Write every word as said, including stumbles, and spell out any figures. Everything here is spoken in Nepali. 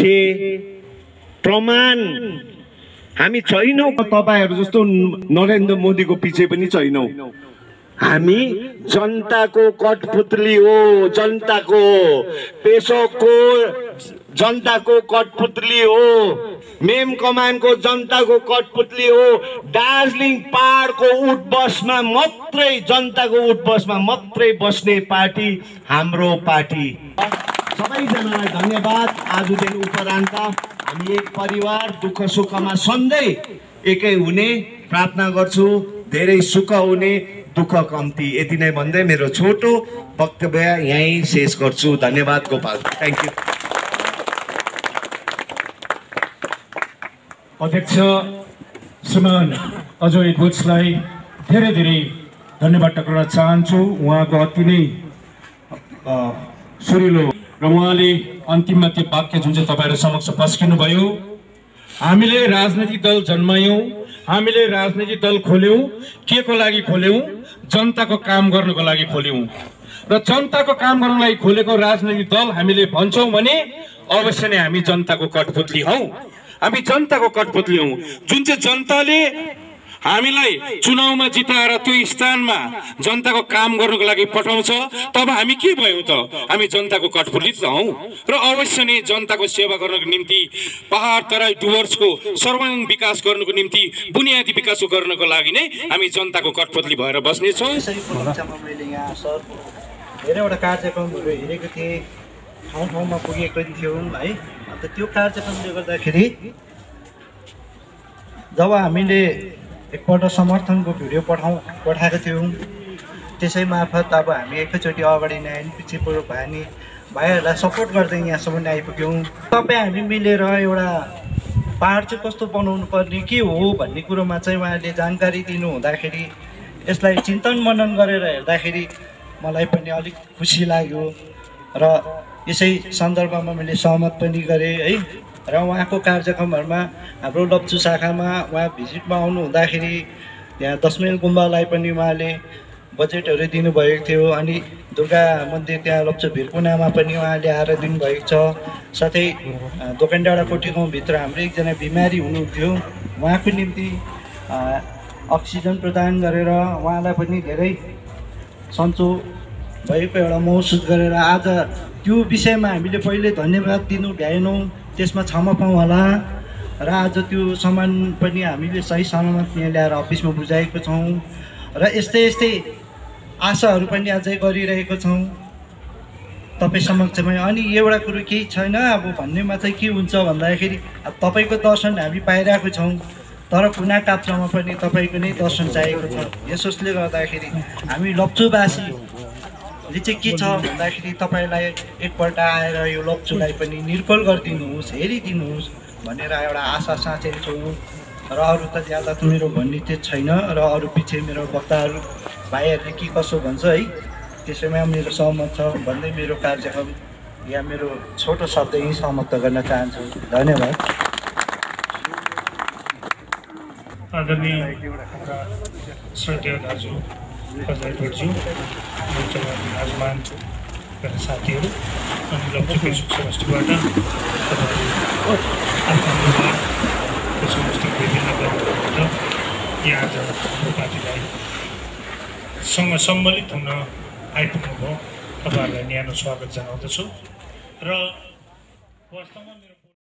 पछि प्रमाण हामी छैनौँ। तपाईहरु जस्तो नरेन्द्र मोदीको पछि पनि छैनौँ। हामी जनताको कठपुतली हो, जनताको पेसोकको जनताको कठपुतली हो, मेम कमानको जनताको कठपुतली हो। दार्जिलिङ पहाडको उठ बसमा मात्रै जनताको उठ बसमा मात्रै बस्ने पार्टी हाम्रो पार्टी। सबैजनालाई धन्यवाद। आजदेखि उपरान्त हामी एक परिवार, दुःख सुखमा सधैँ एकै हुने प्रार्थना गर्छु। धेरै सुख हुने, दुःख कम्ती। यति नै भन्दै मेरो छोटो वक्तव्य यहीँ शेष गर्छु। धन्यवाद गोपाल। Thank you. अध्यक्ष श्रीमान अजय बुचलाई धेरै धेरै धन्यवाद टक्राउन चाहन्छु। उहाँको अति नै सुरिलो र उहाँले अन्तिममा त्यो वाक्य जुन चाहिँ तपाईँहरू समक्ष पस्किनु भयो, हामीले राजनैतिक दल जन्मायौँ, हामीले राजनैतिक दल खोल्यौँ। के को लागि खोल्यौँ? जनताको काम गर्नको लागि खोल्यौँ। र जनताको काम गर्नको लागि खोलेको राजनैतिक दल हामीले भन्छौँ भने अवश्य नै हामी जनताको कठपुतली हौँ। हामी जनताको कठपुतली हौँ। जुन चाहिँ जनताले हामीलाई चुनावमा जिताएर त्यो स्थानमा जनताको काम गर्नको लागि पठाउँछ, तब हामी के भयौँ त? हामी जनताको कठपुतली त हौँ। र अवश्य नै जनताको सेवा गर्नको निम्ति, पहाड तराई डुवर्सको सर्वाङ्गीण विकास गर्नको निम्ति, बुनियादी विकास गर्नको लागि नै हामी जनताको कठपुतली भएर बस्नेछौँ। मैले यहाँ सरको धेरैवटा कार्यक्रमहरू हेरेको थिएँ, ठाउँ ठाउँमा पुगेको थियौँ है। अन्त त्यो कार्यक्रमले गर्दाखेरि जब हामीले एकपल्ट समर्थनको भिडियो पठाउँ पठाएको थियौँ, त्यसै मार्फत अब हामी एकैचोटि अगाडि नआए नि पछि पुरो भयो नि भाइहरूलाई सपोर्ट गर्दै यहाँसम्म आइपुग्यौँ। तपाईँ हामी मिलेर एउटा पहाड चाहिँ कस्तो बनाउनु पर्ने के हो भन्ने कुरोमा चाहिँ उहाँले जानकारी दिनु हुँदाखेरि यसलाई चिन्तन मनन गरेर हेर्दाखेरि मलाई पनि अलिक खुसी लाग्यो र यसै सन्दर्भमा मैले सहमत पनि गरेँ है। र उहाँको कार्यक्रमहरूमा हाम्रो लप्चू शाखामा उहाँ भिजिटमा आउनु हुँदाखेरि त्यहाँ दस माइल गुम्बालाई पनि उहाँले बजेटहरू दिनुभएको थियो। अनि दुर्गा मन्दिर त्यहाँ लप्चू भिरकुनामा पनि उहाँले आएर दिनुभएको छ। साथै दोकान डाँडा कोठी गाउँभित्र हाम्रो एकजना बिमारी हुनुहुन्थ्यो, उहाँको निम्ति अक्सिजन प्रदान गरेर उहाँलाई पनि धेरै सन्चो भएको एउटा महसुस गरेर आज त्यो विषयमा हामीले पहिले धन्यवाद दिनु भ्याएनौँ, त्यसमा क्षमा पाऊँ होला। र आज त्यो सामान पनि हामीले सही सलामत यहाँ ल्याएर अफिसमा बुझाएको छौँ र यस्तै यस्तै आशाहरू पनि अझै गरिरहेको छौँ तपाईँ समक्षमा। अनि एउटा कुरो केही छैन अब भन्नेमा चाहिँ के हुन्छ भन्दाखेरि अब तपाईँको दर्शन हामी पाइरहेको छौँ, तर कुना काप्चामा पनि तपाईँको नै दर्शन चाहिएको छ। यसोस्ले गर्दाखेरि हामी लप्चूवासीले चाहिँ के छ भन्दाखेरि तपाईँलाई एकपल्ट आएर यो लप्चूलाई पनि निर्कल गरिदिनुहोस्, हेरिदिनुहोस् भनेर एउटा आशा साँचेको छौँ। र अरू त ज्यादा त मेरो भन्ने चाहिँ छैन। र अरू पछि मेरो वक्ताहरू भाइहरूले के कसो भन्छ है, त्यसैमा मेरो सहमत छ भन्दै मेरो कार्यक्रम या मेरो छोटो शब्द यहीँ समाप्त गर्न चाहन्छु। धन्यवाद। आदरणीय श्रद्धेय दाजु अजय भट्टज्यू, आजमान मेरा साथीहरू अनि लप्चूकै सुख समष्टिबाट आफ्नो समष्टिको विभिन्न दलहरूबाट यहाँ आज हाम्रो पार्टीलाई सँग सम्मिलित हुन आइपुग्नुभयो। तपाईँहरूलाई न्यानो स्वागत जनाउँदछु। र वास्तवमा